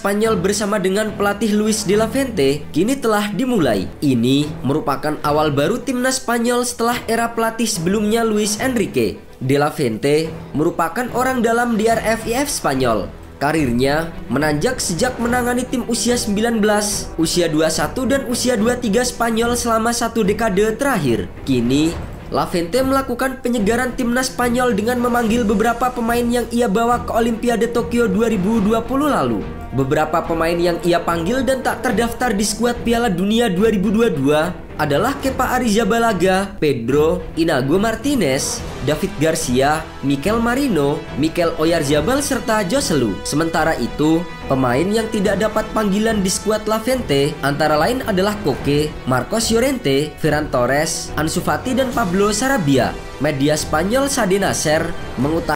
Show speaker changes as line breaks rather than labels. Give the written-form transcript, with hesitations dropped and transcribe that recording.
Spanyol bersama dengan pelatih Luis de la Fuente kini telah dimulai. Ini merupakan awal baru timnas Spanyol setelah era pelatih sebelumnya Luis Enrique. De la Fuente merupakan orang dalam di RFIF Spanyol. Karirnya menanjak sejak menangani tim usia 19, usia 21 dan usia 23 Spanyol selama satu dekade terakhir. Kini La Fuente melakukan penyegaran timnas Spanyol dengan memanggil beberapa pemain yang ia bawa ke Olimpiade Tokyo 2020 lalu. Beberapa pemain yang ia panggil dan tak terdaftar di skuad Piala Dunia 2022 adalah Kepa Arrizabalaga, Pedro, Inago Martinez, David Garcia, Mikel Merino, Mikel Oyarzabal serta Joselu. Sementara itu, pemain yang tidak dapat panggilan di skuad La Fuente antara lain adalah Koke, Marcos Llorente, Ferran Torres, Ansu Fati dan Pablo Sarabia. Media Spanyol Sade Nasser mengutarakan